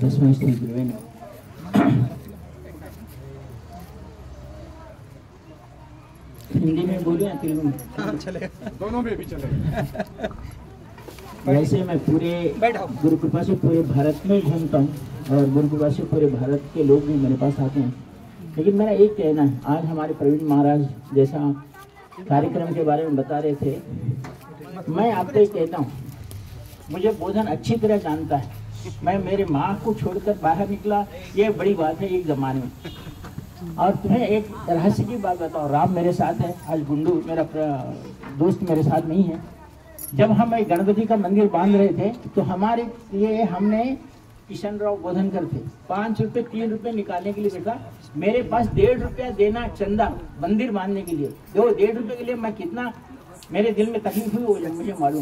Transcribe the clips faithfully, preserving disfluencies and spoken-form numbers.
तस्मै श्री गुरुवे नमः। हिंदी में बोले या तेलुगु में? चलेगा, दोनों में भी चलेगा। वैसे मैं पूरे गुरु कृपा से पूरे भारत में घूमता हूँ और गुरु कृपा से पूरे भारत के लोग भी मेरे पास आते हैं, लेकिन मेरा एक कहना है, आज हमारे प्रवीण महाराज जैसा कार्यक्रम के बारे में बता रहे थे, मैं आपको एक कहता हूँ, मुझे बोधन अच्छी तरह जानता है। मैं मेरे माँ को छोड़कर बाहर निकला, ये बड़ी बात है एक जमाने में। और तुम्हें एक रहस्य की बात बताओ, राम मेरे साथ है, आज गुंडू मेरा दोस्त मेरे साथ नहीं है। जब हम एक गणपति का मंदिर बांध रहे थे तो हमारे लिए हमने किशन राव बोधनकर थे, पाँच रुपये तीन रुपये निकालने के लिए बेटा मेरे पास डेढ़ रुपया देना चंदा मंदिर बांधने के लिए। जो डेढ़ रुपये के लिए मैं कितना मेरे दिल में तकलीफ हुई वो मुझे मालूम।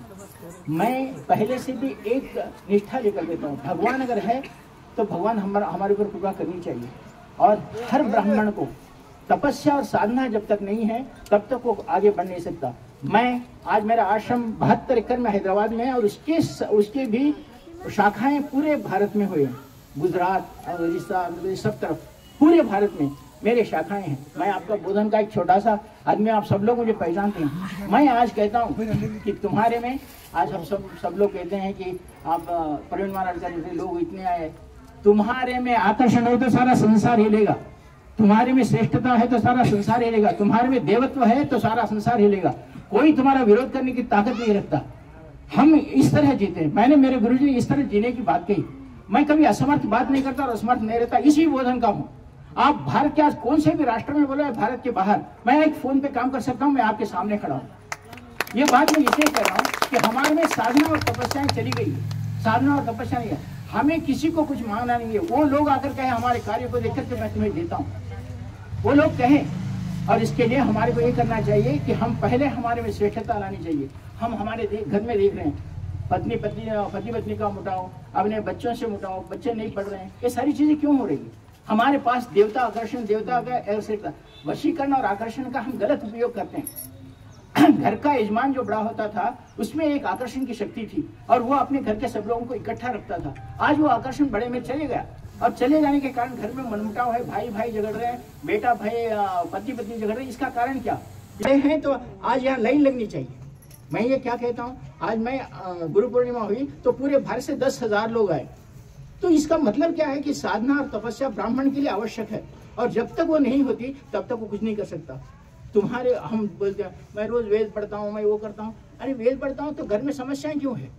मैं पहले से भी एक निष्ठा लेकर देता हूँ, भगवान अगर है तो भगवान हमारा हमारे ऊपर कृपा करनी चाहिए। और हर ब्राह्मण को तपस्या और साधना जब तक नहीं है तब तक वो आगे बढ़ नहीं सकता। मैं आज मेरा आश्रम बहत्तर एकड़ में हैदराबाद में है और उसके उसके भी शाखाएं पूरे भारत में हुए हैं, गुजरात और राजस्थान सब तरफ पूरे भारत में मेरे शाखाएं हैं। मैं आपका बोधन का एक छोटा सा आदमी, आप सब लोग मुझे पहचानते हैं। मैं आज कहता हूँ कि तुम्हारे में आज हम सब सब लोग कहते हैं कि आप प्रवीण महाराज का लोग इतने आए, तुम्हारे में आकर्षण हो तो सारा संसार हिलेगा, तुम्हारे में श्रेष्ठता है तो सारा संसार हिलेगा, तुम्हारे में देवत्व है तो सारा संसार हिलेगा। कोई तुम्हारा विरोध करने की ताकत नहीं रखता। हम इस तरह जीते, मैंने मेरे गुरुजी ने इस तरह जीने की बात कही। मैं कभी असमर्थ बात नहीं करता और असमर्थ नहीं रहता, इसी बोधन का हूँ। आप भारत के आज कौन से भी राष्ट्र में बोलो, भारत के बाहर, मैं एक फोन पे काम कर सकता हूँ, मैं आपके सामने खड़ा हूँ। ये बात मैं इसलिए कह रहा हूँ कि हमारे में साधना और तपस्याएं चली गई, साधना और तपस्या नहीं है, हमें किसी को कुछ मांगना नहीं है। वो लोग आकर कहे हमारे कार्य को देखकर के मैं तुम्हें देता हूँ, वो लोग कहें। और इसके लिए हमारे को ये करना चाहिए कि हम पहले हमारे में श्रेष्ठता लानी चाहिए। हम हमारे घर में देख रहे हैं, पत्नी पत्नी पति पत्नी का मुटाओ, अपने बच्चों से मुटाओ, बच्चे नहीं पढ़ रहे हैं, ये सारी चीजें क्यों हो रही है? हमारे पास देवता आकर्षण, देवता का वशीकरण और आकर्षण का हम गलत उपयोग करते हैं। घर का यजमान जो बड़ा होता था उसमें एक आकर्षण की शक्ति थी और वो अपने घर के सब लोगों को इकट्ठा रखता था। आज वो आकर्षण बड़े में चले गया और चले जाने के कारण घर में मनमुटाव है, भाई भाई झगड़ रहे हैं, बेटा भाई पति पत्नी झगड़ रहे हैं। इसका कारण क्या है? तो आज यहाँ लाइन लगनी चाहिए। मैं ये क्या कहता हूँ, आज मैं गुरु पूर्णिमा हुई तो पूरे भारत से दस हजार लोग आए, तो इसका मतलब क्या है कि साधना और तपस्या ब्राह्मण के लिए आवश्यक है और जब तक वो नहीं होती तब तक वो कुछ नहीं कर सकता। तुम्हारे हम बोलते हैं मैं रोज वेद पढ़ता हूँ, मैं वो करता हूँ, अरे वेद पढ़ता हूँ तो घर में समस्याएं क्यों है?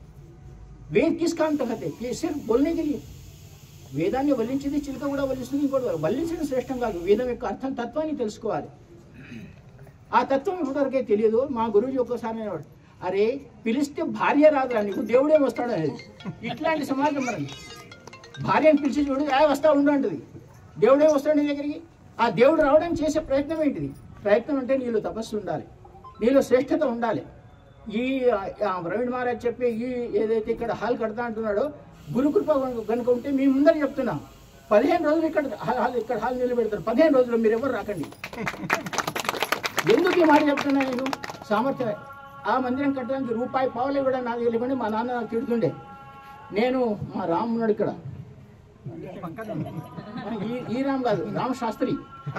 वेद किस काम तक है? ये सिर्फ बोलने के लिए। వేదాన్ని వల్లించింది చిలుక కూడా వల్లిస్తుంది, కూడా వల్లించడం శ్రేష్టం కాదు, వేదం యొక్క అర్థం తత్వాన్ని తెలుసుకోవాలి. ఆ తత్వం ఇప్పటివరకే తెలియదు. మా గురువుజీ ఒక్కసారి అనేవాడు, అరే పిలిస్తే భార్య రాదురా నీకు, దేవుడే వస్తాడు అనేది. ఇట్లాంటి సమాజం మనది. భార్యను పిలిచి చూడు, ఆ వస్తా ఉండు అంటది, దేవుడే వస్తాడు నీ దగ్గరికి. ఆ దేవుడు రావడానికి చేసే ప్రయత్నం ఏంటిది? ప్రయత్నం అంటే నీలో తపస్సు ఉండాలి, నీలో శ్రేష్టత ఉండాలి. ఈ ప్రవీణ్ మహారాజ్ చెప్పే ఈ ఏదైతే ఇక్కడ హాల్ కడతా అంటున్నాడో, గురు కృప కనుక ఉంటే మీ ముందర చెప్తున్నా, పదిహేను రోజులు ఇక్కడ హాల్ ఇక్కడ హాల్ నిలబెడతారు, పదిహేను రోజులు మీరు ఎవరు రాకండి. ఎందుకు ఈ మాట చెప్తున్నా? నేను సామర్థ్యం ఆ మందిరం కట్టడానికి రూపాయి పావులు కూడా నాకు వెళ్ళిపోయి మా నాన్న నాకు తిడుతుండే. నేను మా రామ్ ఉన్నాడు ఇక్కడ, ఈ రామ్ కాదు రామ్ శాస్త్రి,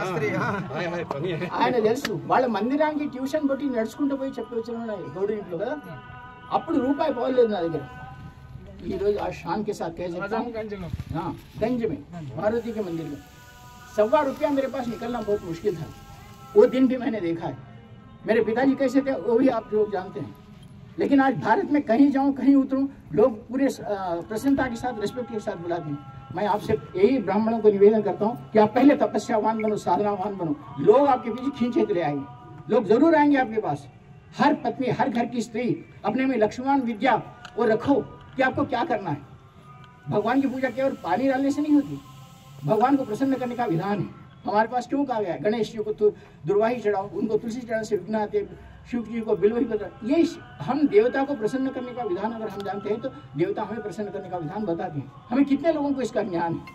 ఆయన తెలుసు. వాళ్ళ మందిరానికి ట్యూషన్ పెట్టి నడుచుకుంటూ పోయి చెప్పి వచ్చిన గౌడీ ఇంట్లో కదా, అప్పుడు రూపాయి పావులు లేదు నా దగ్గర. ఈ రోజు आज शान के साथ कह सकता हूँ, हाँ गंज में मारुति के मंदिर में सवा रुपया मेरे पास निकलना बहुत मुश्किल था। वो दिन भी मैंने देखा है। मेरे पिताजी कैसे थे वो भी आप लोग जानते हैं। लेकिन आज भारत में कहीं जाऊँ कहीं उतरूँ, लोग पूरे प्रसन्नता के साथ रिस्पेक्ट के साथ बुलाते हैं। मैं आपसे यही ब्राह्मणों को निवेदन करता हूँ कि आप पहले तपस्यावान बनो, साधनावान बनो। लोग आपके पीछे खींचे चले आएंगे, लोग जरूर आएंगे आपके पास। हर पत्नी हर घर की स्त्री अपने में लक्ष्मण विद्या वो रखो कि आपको क्या करना है। भगवान की पूजा केवल पानी डालने से नहीं होती, भगवान को प्रसन्न करने का विधान है। हमारे पास क्यों कहा गया है गणेश जी को तो दुर्वाही चढ़ाओ, उनको तुलसी चढ़ाने से विघ्न आते, शिव जी को बिल्व ही बता। ये हम देवता को प्रसन्न करने का विधान अगर हम जानते हैं तो देवता हमें प्रसन्न करने का विधान बताते हैं। हमें कितने लोगों को इसका ज्ञान है?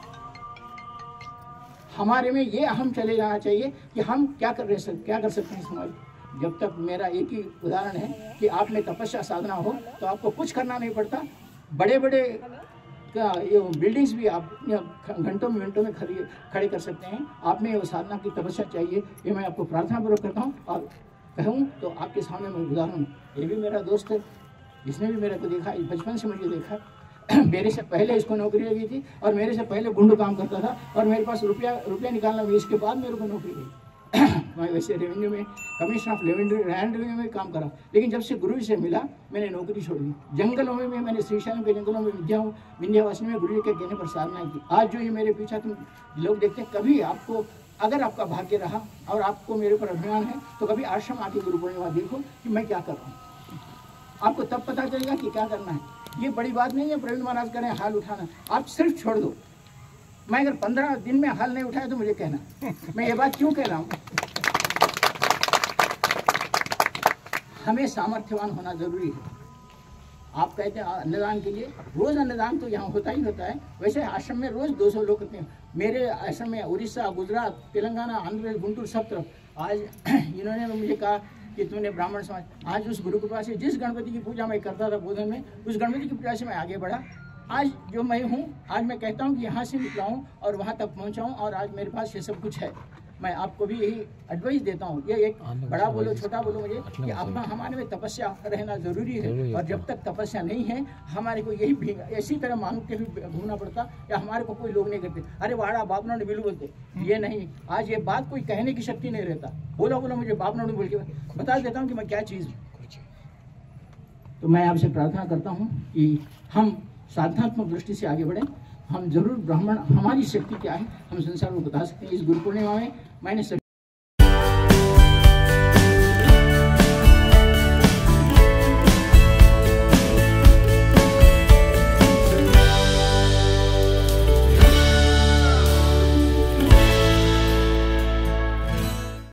हमारे में ये अहम चले जाना चाहिए कि हम क्या कर रहे हैं, क्या कर सकते हैं समाज। जब तक मेरा एक ही उदाहरण है कि आप में तपस्या साधना हो तो आपको कुछ करना नहीं पड़ता। बड़े बड़े का ये बिल्डिंग्स भी आप घंटों में मिनटों में खड़े खड़े कर सकते हैं। आप में वो साधना की तपस्या चाहिए, ये मैं आपको प्रार्थना पूर्वक करता हूँ। और कहूँ तो आपके सामने मैं उदाहरण, ये भी मेरा दोस्त है, जिसने भी मेरे को देखा, बचपन से मुझे देखा, मेरे से पहले इसको नौकरी लगी थी और मेरे से पहले गुंड काम करता था और मेरे पास रुपया रुपया निकालना भी इसके बाद मेरे को नौकरी दी। मैं वैसे रेवेन्यू में commissioner of revenue land revenue में काम करा, लेकिन जब से गुरु जी से मिला मैंने नौकरी छोड़ दी। जंगलों में मैंने श्रीशैलम के जंगलों में विद्या विंध्यवासिनी में गुरु जी के कहने पर साधना की। आज जो ये मेरे पीछे तुम लोग देखते हैं, कभी आपको अगर आपका भाग्य रहा और आपको मेरे ऊपर अभिमान है तो कभी आश्रम आके गुरु पूर्णिमा देखो कि मैं क्या कर रहा हूँ। आपको तब पता चलेगा कि क्या करना है। ये बड़ी बात नहीं है प्रवीण महाराज करें हाल उठाना, आप सिर्फ छोड़ दो। मैं अगर पंद्रह दिन में हाल नहीं उठाया तो मुझे कहना, मैं ये बात क्यों कह रहा हूँ। हमें सामर्थ्यवान होना जरूरी है। आप कहते हैं अन्नदान के लिए, रोज अन्नदान तो यहाँ होता ही होता है। वैसे आश्रम में रोज दो सौ लोग करते हैं। मेरे आश्रम में उड़ीसा, गुजरात, तेलंगाना, आंध्र प्रदेश, गुंटूर सब तरफ। आज इन्होंने मुझे कहा कि तुमने ब्राह्मण समाज, आज उस गुरु कृपा से जिस गणपति की पूजा मैं करता था बोधन में, उस गणपति की पूजा से मैं आगे बढ़ा। आज जो मैं हूँ, आज मैं कहता हूँ कि यहाँ से निकला हूँ और वहाँ तक पहुँचा हूँ और आज मेरे पास ये सब कुछ है। मैं आपको भी यही एडवाइस देता हूँ, ये एक बड़ा बोलो छोटा बोलो मुझे, कि अपना हमारे में तपस्या रहना जरूरी है। और जब तक तपस्या नहीं है हमारे को यही ऐसी तरह मांग के भी घूमना पड़ता, या हमारे को कोई लोग नहीं करते, अरे वाड़ा बापना ने बिल्कुल बोलते, ये नहीं। आज ये बात कोई कहने की शक्ति नहीं रहता, बोलो बोलो मुझे बापना ने बोल के बता देता हूँ कि मैं क्या चीज़ हूँ। तो मैं आपसे प्रार्थना करता हूँ कि हम साधनात्मक दृष्टि से आगे बढ़ें। हम जरूर ब्राह्मण, हमारी शक्ति क्या है हम संसार को बता सकते हैं। इस गुरु पूर्णिमा में मैंने